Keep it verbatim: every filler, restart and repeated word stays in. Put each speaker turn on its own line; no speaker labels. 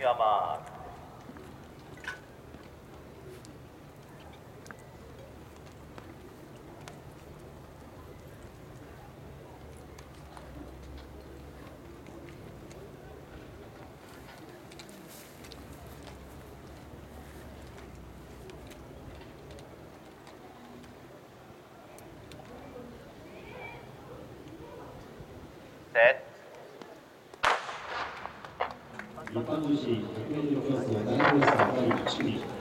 your mark. Set.
一般女子ひゃくメートル競争だいコースのだいいち組